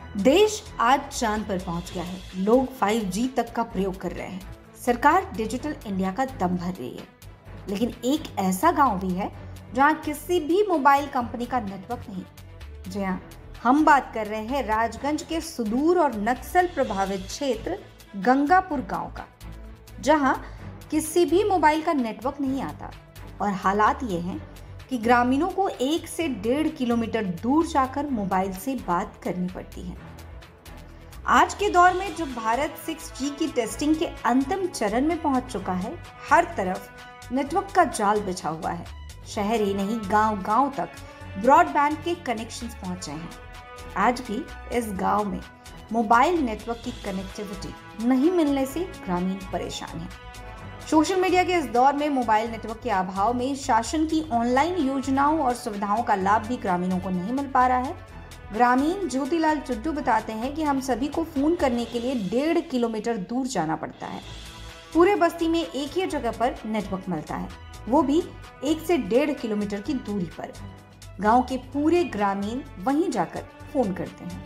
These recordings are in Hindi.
देश आज चांद पर पहुंच गया है। लोग 5G तक का प्रयोग कर रहे हैं। सरकार डिजिटल इंडिया का दम भर रही है, लेकिन एक ऐसा गांव भी है जहां किसी भी मोबाइल कंपनी का नेटवर्क नहीं। जी हां, हम बात कर रहे हैं राजगंज के सुदूर और नक्सल प्रभावित क्षेत्र गंगापुर गांव का, जहां किसी भी मोबाइल का नेटवर्क नहीं आता। और हालात ये हैं कि ग्रामीणों को 1 से 1.5 किलोमीटर दूर जाकर मोबाइल से बात करनी पड़ती है। आज के दौर में जब भारत 6G की टेस्टिंग के अंतिम चरण में पहुंच चुका है, हर तरफ नेटवर्क का जाल बिछा हुआ है। शहर ही नहीं, गांव-गांव तक ब्रॉडबैंड के कनेक्शंस पहुंचे हैं। आज भी इस गांव में मोबाइल नेटवर्क की कनेक्टिविटी नहीं मिलने से ग्रामीण परेशान हैं। सोशल मीडिया के इस दौर में मोबाइल नेटवर्क के अभाव में शासन की ऑनलाइन योजनाओं और सुविधाओं का लाभ भी ग्रामीणों को नहीं मिल पा रहा है। ग्रामीण ज्योतिलाल चुड्डू बताते हैं कि हम सभी को फोन करने के लिए 1.5 किलोमीटर दूर जाना पड़ता है। पूरे बस्ती में एक ही जगह पर नेटवर्क मिलता है, वो भी 1 से 1.5 किलोमीटर की दूरी पर। गांव के पूरे ग्रामीण वहीं जाकर फोन करते हैं।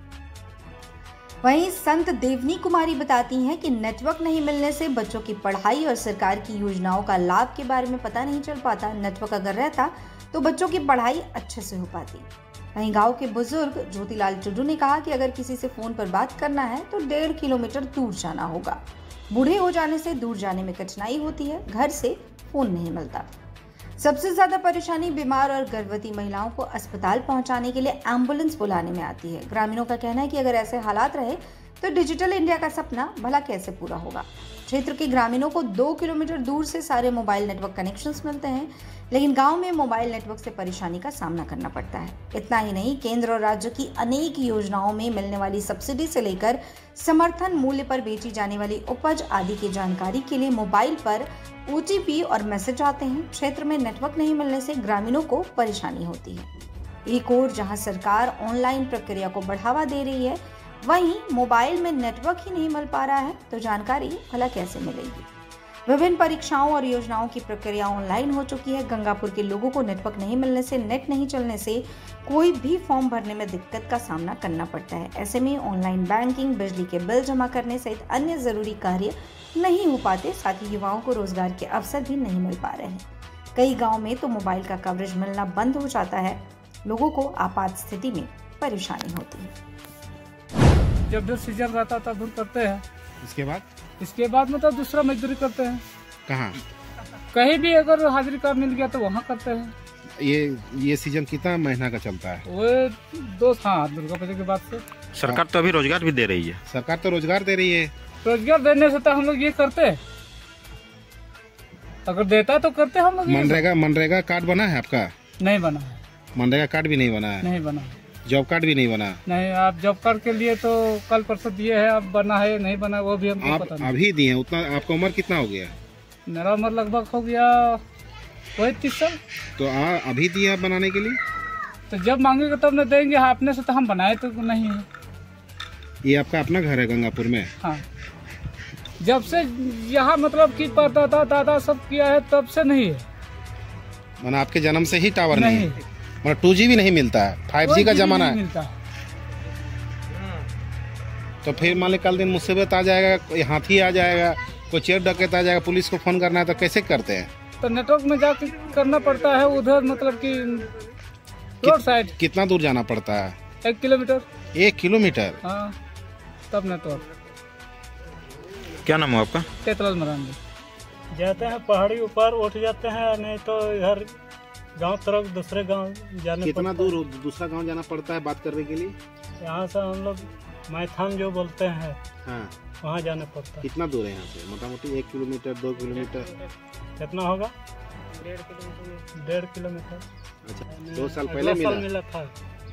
वहीं संत देवनी कुमारी बताती हैं कि नेटवर्क नहीं मिलने से बच्चों की पढ़ाई और सरकार की योजनाओं का लाभ के बारे में पता नहीं चल पाता। नेटवर्क अगर रहता तो बच्चों की पढ़ाई अच्छे से हो पाती। वहीं गांव के बुजुर्ग ज्योतिलाल चुड्डू ने कहा कि अगर किसी से फोन पर बात करना है तो 1.5 किलोमीटर दूर जाना होगा। बूढ़े हो जाने से दूर जाने में कठिनाई होती है, घर से फोन नहीं मिलता। सबसे ज्यादा परेशानी बीमार और गर्भवती महिलाओं को अस्पताल पहुंचाने के लिए एम्बुलेंस बुलाने में आती है। ग्रामीणों का कहना है कि अगर ऐसे हालात रहे तो डिजिटल इंडिया का सपना भला कैसे पूरा होगा। क्षेत्र के ग्रामीणों को 2 किलोमीटर दूर से सारे मोबाइल नेटवर्क कनेक्शंस मिलते हैं, लेकिन गांव में मोबाइल नेटवर्क से परेशानी का सामना करना पड़ता है। इतना ही नहीं, केंद्र और राज्य की अनेक योजनाओं में मिलने वाली सब्सिडी से लेकर समर्थन मूल्य पर बेची जाने वाली उपज आदि की जानकारी के लिए मोबाइल पर OTP और मैसेज आते हैं। क्षेत्र में नेटवर्क नहीं मिलने से ग्रामीणों को परेशानी होती है। एक ओर जहां सरकार ऑनलाइन प्रक्रिया को बढ़ावा दे रही है, वहीं मोबाइल में नेटवर्क ही नहीं मिल पा रहा है, तो जानकारी भला कैसे मिलेगी। विभिन्न परीक्षाओं और योजनाओं की प्रक्रिया ऑनलाइन हो चुकी है। गंगापुर के लोगों को नेटवर्क नहीं मिलने से, नेट नहीं चलने से कोई भी फॉर्म भरने में दिक्कत का सामना करना पड़ता है। ऐसे में ऑनलाइन बैंकिंग, बिजली के बिल जमा करने सहित अन्य जरूरी कार्य नहीं हो पाते। साथ ही युवाओं को रोजगार के अवसर भी नहीं मिल पा रहे हैं। कई गाँव में तो मोबाइल का कवरेज मिलना बंद हो जाता है। लोगों को आपात स्थिति में परेशानी होती है। जब जो सीजन रहता था दूर करते हैं। इसके बाद मतलब दूसरा मजदूरी करते हैं। कहाँ? कहीं भी अगर हाजिरी कार्ड मिल गया तो वहाँ करते हैं। ये सीजन कितना महीना का चलता है? वो दुर्गा पूजा के बाद से। सरकार तो अभी रोजगार भी दे रही है। सरकार तो रोजगार दे रही है। रोजगार देने से तो हम लोग ये करते हैं, अगर देता तो करते हम लोग। मनरेगा कार्ड बना है आपका? नहीं बना है। मनरेगा कार्ड भी नहीं बना है? नहीं बना। जॉब कार्ड भी नहीं बना? नहीं। आप जॉब कार्ड के लिए तो कल परसों दिए है, अब बना है नहीं बना वो भी हमको पता नहीं। अभी दिए? उतना आपका उम्र कितना हो गया? मेरा उम्र लगभग हो गया वही 30 साल। तो अभी दिए बनाने के लिए? तो जब मांगेगा तब न देंगे। अपने से तो हम बनाए तो नहीं है। ये आपका अपना घर है गंगापुर में? हाँ। जब से यहाँ मतलब की परदादा दादा सब किया है तब से नहीं है। माना आपके जन्म से ही टावर नहीं है? मतलब 2G भी नहीं मिलता है? 5G का जमाना है। तो फिर मान ली कल दिन मुसीबत आ जाएगा, कोई हाथी आ जाएगा, कोई चोर डकैत आ जाएगा, पुलिस को फोन करना है तो कैसे करते हैं? तो नेटवर्क में जाकर करना पड़ता है उधर, मतलब कि रोड साइड। कितना दूर जाना पड़ता है? 1 किलोमीटर। 1 किलोमीटर? हाँ, तब नेटवर्क। क्या नाम है आपका? चेतलाल मरांडी। जाते हैं पहाड़ी ऊपर उठ जाते हैं, नहीं तो इधर गांव तरफ दूसरे गांव जाने। कितना दूर दूसरा गांव जाना पड़ता है बात करने के लिए? यहाँ से हम लोग मैथान जो बोलते हैं, हाँ, वहाँ जाने पड़ता है। कितना दूर है यहाँ से? मोटा मोटी 1 किलोमीटर 2 किलोमीटर? कितना होगा? 1.5 किलोमीटर। अच्छा, 2 साल पहले मिला था।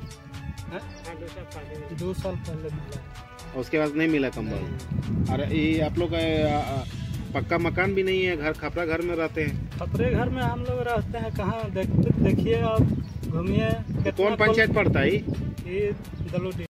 2 साल पहले मिला। उसके बाद नहीं मिला कंबल? और ये आप लोग पक्का मकान भी नहीं है, घर खपरा घर में रहते हैं? खपरे घर में हम लोग रहते हैं। कहाँ देखिए, आप घूमिए। कौन पंचायत पड़ता है? ये दलोडी।